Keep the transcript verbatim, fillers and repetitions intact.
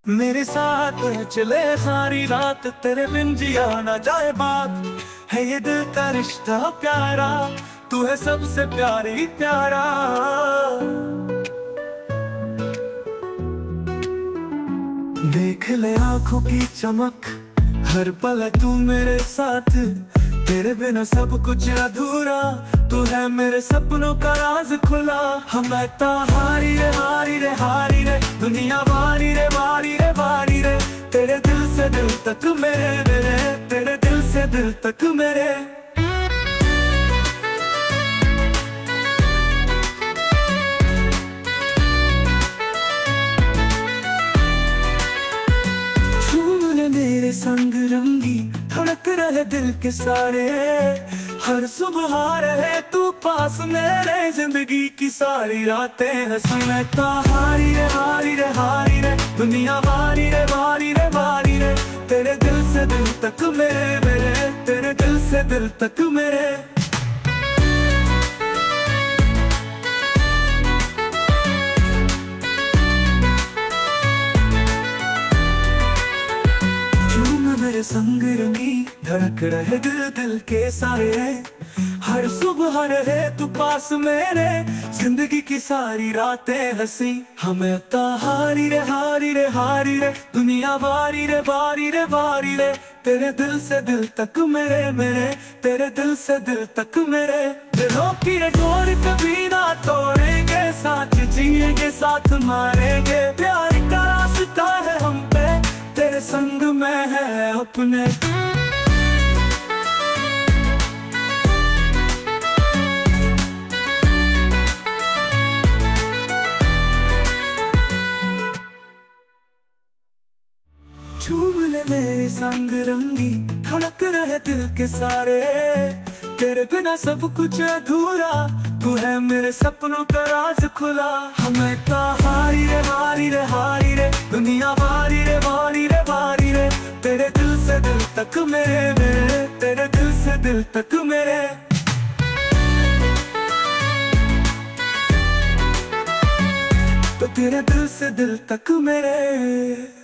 मेरे साथ चले सारी रात, तेरे बिन जिया ना जाए बात। है ये दिल का रिश्ता प्यारा, तू है सबसे प्यारी प्यारा। देख ले आंखों की चमक, हर पल है तू मेरे साथ। तेरे बिना सब कुछ अधूरा, तू है मेरे सपनों का राज खुला। हम ता हारी रे हारी रे हारी रे, दुनिया वारी रे वारी रे वारी रे। तेरे दिल से दिल तक मेरे मेरे, तेरे दिल से दिल तक मेरे। मेरे संग रंगी धड़क रहे दिल के सारे, हर सुबह रहे तू पास मेरे। जिंदगी की सारी रातें हंसी में ता हारी रे हारी रे हारी रे, दुनिया वारी रे वारी रे वारी रे। तेरे दिल से दिल तक मेरे मेरे, तेरे दिल से दिल तक मेरे। मेरे संग रंगी धड़क रहे दिल दिल के सारे, हर सुबह रहे तू पास मेरे। जिंदगी की सारी रातें हंसी हमें ता हारी रे हारी रे हारी रे, दुनिया वारी रे वारी रे वारी रे। तेरे दिल से दिल तक मेरे मेरे, तेरे दिल से दिल तक मेरे। दिलों की डोर कभी ना तोड़ेंगे, साथ जिएंगे साथ मारेंगे। प्यार का रास्ता है हम पे, तेरे संग में है अपने। झूम ले मेरे संग रंगी धड़क रहे दिल के सारे। तेरे बिना सब कुछ अधूरा, तू है मेरे सपनों का राज खुला। हमें ता हारी रे हारी रे हारी रे, दुनिया वारी रे वारी रे वारी रे। तेरे दिल से दिल तक मेरे मेरे, तेरे दिल से दिल तक मेरे। तो तेरे दिल से दिल तक मेरे।